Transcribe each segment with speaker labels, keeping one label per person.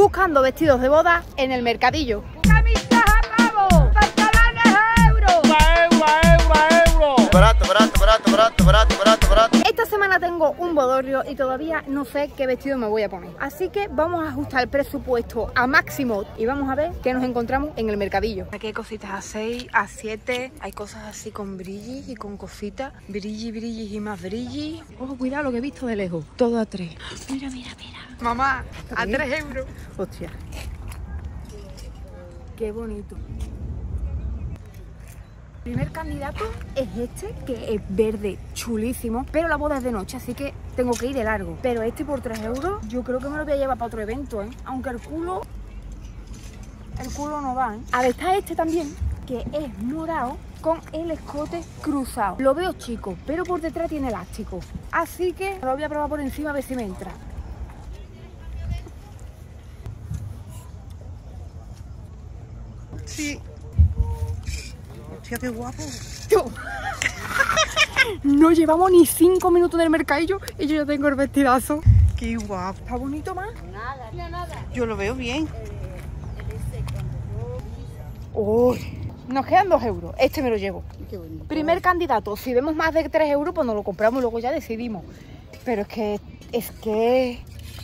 Speaker 1: buscando vestidos de boda en el mercadillo. ¡Camisas a pavo! ¡Pantalones a euro! ¡Barato! Esta semana tengo un bodorrio y todavía no sé qué vestido me voy a poner. Así que vamos a ajustar el presupuesto a máximo y vamos a ver qué nos encontramos en el mercadillo. Aquí hay cositas a 6, a 7. Hay cosas así con brillis y con cositas. Brillis y más brillis. Ojo, cuidado lo que he visto de lejos. Todo a 3. Mira. Mamá, a 3 euros. Hostia. Qué bonito. El primer candidato es este, que es verde, chulísimo, pero la boda es de noche, así que tengo que ir de largo. Pero este por 3 euros, yo creo que me lo voy a llevar para otro evento, ¿eh? Aunque el culo no va, ¿eh? A ver, está este también, que es morado con el escote cruzado. Lo veo chico, pero por detrás tiene elástico. Así que lo voy a probar por encima a ver si me entra.
Speaker 2: Sí. Hostia, qué guapo.
Speaker 1: No llevamos ni 5 minutos en el mercadillo y yo ya tengo el vestidazo.
Speaker 2: Qué guapo.
Speaker 1: ¿Está bonito más?
Speaker 3: Nada.
Speaker 2: Yo lo veo bien.
Speaker 1: Uy, nos quedan 2 euros. Este me lo llevo.
Speaker 2: Qué bonito.
Speaker 1: Primer candidato. Si vemos más de 3 euros, pues nos lo compramos y luego ya decidimos. Pero es que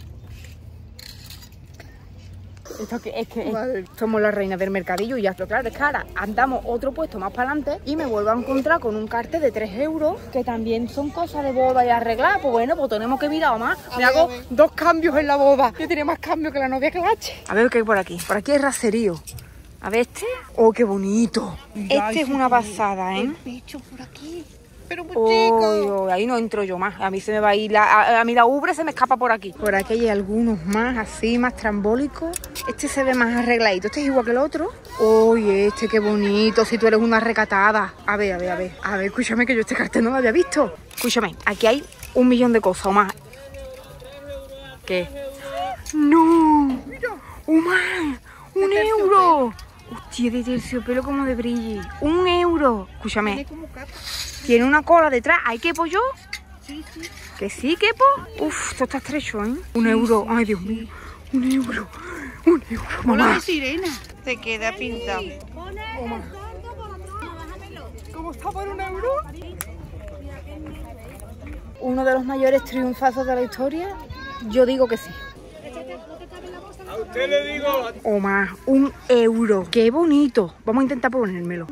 Speaker 1: somos las reinas del mercadillo y ya está claro. Es que ahora andamos otro puesto más para adelante y me vuelvo a encontrar con un cartel de 3 euros que también son cosas de boda y arreglar. Pues bueno, pues tenemos que mirar más. Me hago 2 cambios en la boda. Yo tenía más cambios que la novia Clache. A ver qué hay por aquí. Por aquí hay raserío. A ver este. ¡Oh, qué bonito! Este es una pasada, ¿eh?
Speaker 2: El bicho por aquí. Pero muy chico.
Speaker 1: Ahí no entro yo más. A mí se me va a ir a mí la ubre se me escapa por aquí. Por aquí hay algunos más así, más trambólicos. Este se ve más arregladito. Este es igual que el otro. Oye, este qué bonito. Si tú eres una recatada. A ver. A ver, escúchame que yo este cartel no lo había visto. Escúchame, aquí hay 1 millón de cosas o más. ¿Qué? ¡No! ¡Más! ¡1 euro! Hostia, de terciopelo como de brilli. 1 euro. Escúchame. Tiene una cola detrás. ¿Hay quepo yo?
Speaker 2: Sí.
Speaker 1: ¿Que sí, quepo? Uf, esto está estrecho, ¿eh? 1 euro. Ay, Dios mío. 1 euro. 1 euro,
Speaker 2: Hola
Speaker 1: mamá.
Speaker 2: de sirena. Te queda pintado.
Speaker 1: ¿Cómo está por 1 euro? Uno de los mayores triunfazos de la historia. Yo digo que sí.
Speaker 4: A usted le digo.
Speaker 1: O más, 1 euro. Qué bonito. Vamos a intentar ponérmelo.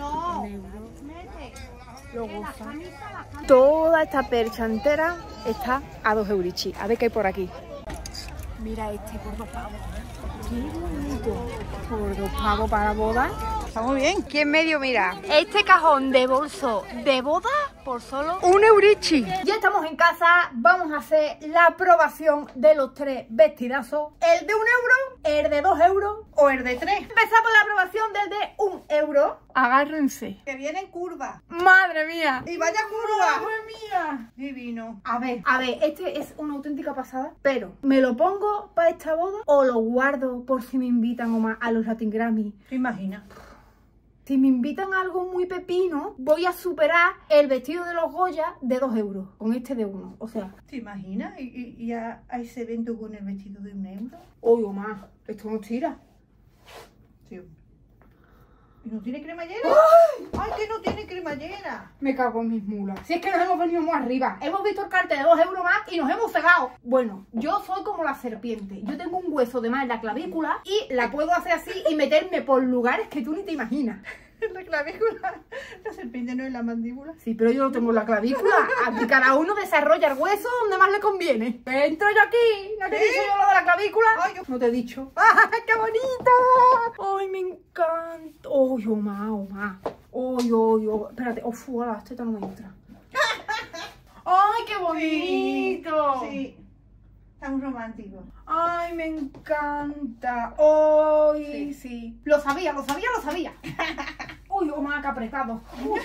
Speaker 1: Toda esta percha entera está a 2 eurichi. A ver qué hay por aquí. Mira este por 2 pavos. Qué bonito. Por 2 pavos para boda.
Speaker 2: Está muy bien.
Speaker 1: Aquí en medio, mira. Este cajón de bolso de boda por solo 1 eurichi. Ya estamos en casa. Vamos a hacer la aprobación de los 3 vestidazos. El de 1 euro, el de 2 euros o el de 3. Empezamos la aprobación del de 1 euro. Agárrense.
Speaker 2: Que viene en curva.
Speaker 1: ¡Madre mía!
Speaker 2: Y vaya curva.
Speaker 1: ¡Madre mía!
Speaker 2: Divino.
Speaker 1: A ver, este es una auténtica pasada, pero ¿me lo pongo para esta boda o lo guardo por si me invitan o más a los Latin Grammy?
Speaker 2: ¿Te imaginas?
Speaker 1: Si me invitan a algo muy pepino, voy a superar el vestido de los Goya de 2 euros, con este de 1, o sea.
Speaker 2: ¿Te imaginas? ¿Y a ese evento con el vestido de 1 euro?
Speaker 1: Oye, más, esto no tira.
Speaker 2: Sí. ¿Y no tiene cremallera? ¡Ay, que no tiene cremallera!
Speaker 1: Me cago en mis mulas. Si es que nos hemos venido muy arriba. Hemos visto el cartel de 2 euros más y nos hemos cegado. Bueno, yo soy como la serpiente. Yo tengo un hueso de más en la clavícula y la puedo hacer así y meterme por lugares que tú ni te imaginas.
Speaker 2: En la clavícula. La serpiente no es la mandíbula.
Speaker 1: Sí, pero yo lo tengo en la clavícula. Aquí cada uno desarrolla el hueso donde más le conviene. Entro yo aquí. ¿No te he dicho yo lo de la clavícula?
Speaker 2: Ay, yo...
Speaker 1: No te he dicho. ¡Ay, qué bonito! ¡Ay, me encanta! ¡Ay, Oma! ¡Ay! Espérate. ¡Hola! Esta no me entra. ¡Ay, qué bonito!
Speaker 2: Sí. Está muy romántico.
Speaker 1: ¡Ay, me encanta! ¡Ay, sí! Lo sabía! ¡Uy, Oma, que apretado!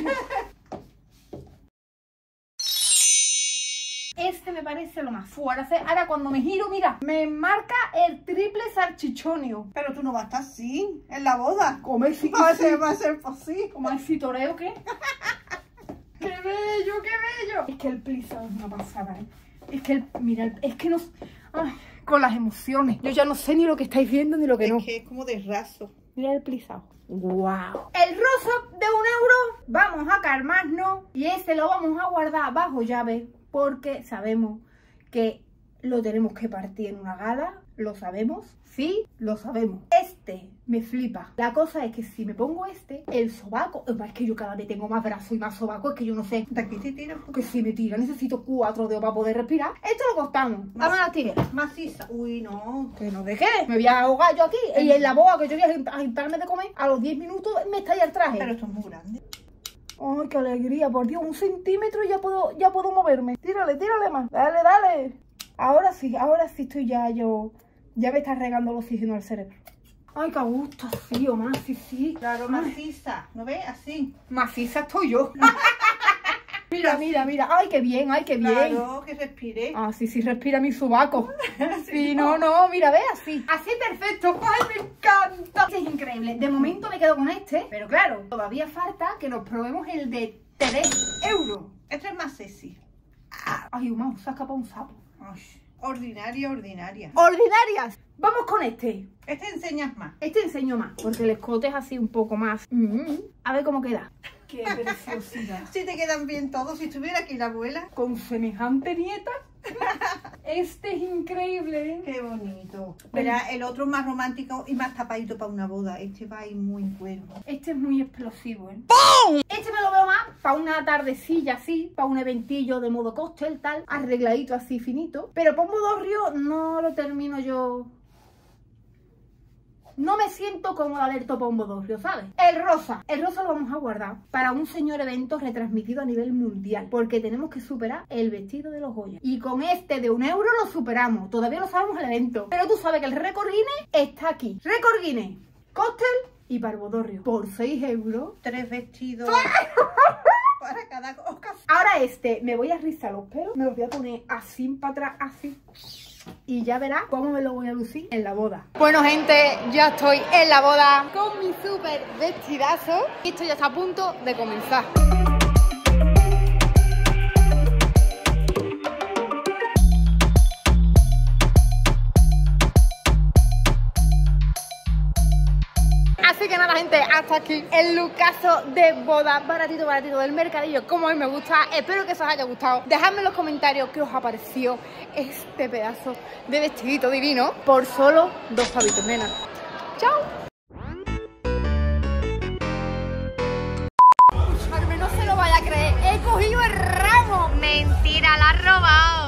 Speaker 1: Este me parece lo más fuerte. Ahora cuando me giro, mira, me marca el triple salchichonio.
Speaker 2: Pero tú no vas a estar así en la boda.
Speaker 1: Comer si
Speaker 2: Va a ser posible.
Speaker 1: ¿Cómo hay fitoreo qué? ¡Qué bello, qué bello! Es que el plisado es una pasada, ¿eh? Es que mira, es que no... Ay, con las emociones. Yo ya no sé ni lo que estáis viendo ni lo que no.
Speaker 2: Es que es como de raso.
Speaker 1: Mira el plisado. ¡Wow! El rosa de 1 euro, vamos a calmarnos y ese lo vamos a guardar bajo llave porque sabemos que lo tenemos que partir en una gala. ¿Lo sabemos? Sí, lo sabemos. Este me flipa. La cosa es que si me pongo este, el sobaco... Es que yo cada vez tengo más brazo y más sobaco. Es que yo no sé.
Speaker 2: De aquí te tira.
Speaker 1: Que si me tira, necesito 4 dedos para poder respirar. Esto lo cortamos. Vamos a las tijeras.
Speaker 2: Maciza. Uy, no.
Speaker 1: Que no dejé. Me voy a ahogar yo aquí. Y en la boca que yo voy a agitarme de comer, a los 10 minutos me estalla el traje.
Speaker 2: Pero esto es muy grande.
Speaker 1: Ay, qué alegría. Por Dios, 1 centímetro y ya puedo moverme. Tírale más. Dale, dale. Ahora sí estoy ya me está regando el oxígeno al cerebro. Ay, qué gusto, así o más, sí.
Speaker 2: Claro, maciza. ¿No ves? Así.
Speaker 1: Maciza estoy yo. Mira. Ay, qué bien.
Speaker 2: Claro, que respire.
Speaker 1: Ah, sí, respira mi sobaco. Sí, no, mira, ve así. Así perfecto. Ay, me encanta. Este es increíble. De momento me quedo con este. Pero claro, todavía falta que nos probemos el de 3 euros.
Speaker 2: Este es más sexy.
Speaker 1: Ay, Humao, se ha escapado un sapo.
Speaker 2: Ay, ordinaria.
Speaker 1: ¡Ordinarias! Vamos con este.
Speaker 2: Este enseñas más.
Speaker 1: Este enseño más, porque el escote es así un poco más. A ver cómo queda. ¡Qué preciosidad!
Speaker 2: Si te quedan bien todos, si estuviera aquí la abuela.
Speaker 1: Con semejante nieta. Este es increíble, ¿eh?
Speaker 2: Qué bonito. Verá, el otro más romántico y más tapadito para una boda. Este va a ir muy cuervo.
Speaker 1: Este es muy explosivo, ¿eh? ¡Pum! Este me lo veo más para una tardecilla así, para un eventillo de modo cóctel, tal, arregladito así, finito. Pero para un bodorrio no lo termino yo. No me siento cómoda del topo un bodorrio, ¿sabes? El rosa lo vamos a guardar para un señor evento retransmitido a nivel mundial, porque tenemos que superar el vestido de los Goya. Y con este de 1 euro lo superamos. Todavía no sabemos el evento, pero tú sabes que el récord Guinness está aquí. Récord Guinness, cóctel y para el bodorrio. Por 6 euros.
Speaker 2: 3 vestidos. Para cada ocasión.
Speaker 1: Ahora me voy a rizar los pelos, me los voy a poner así para atrás, así. Y ya verás cómo me lo voy a lucir en la boda. Bueno, gente, ya estoy en la boda con mi súper vestidazo. Y esto ya está a punto de comenzar. Así que nada, gente, hasta aquí el lookazo de boda baratito del mercadillo, como a mí me gusta. Espero que os haya gustado. Dejadme en los comentarios qué os ha parecido este pedazo de vestidito divino por solo 2 pavitos, nena. ¡Chao! Para que no se lo vaya a creer, he cogido el ramo.
Speaker 3: Mentira, la has robado.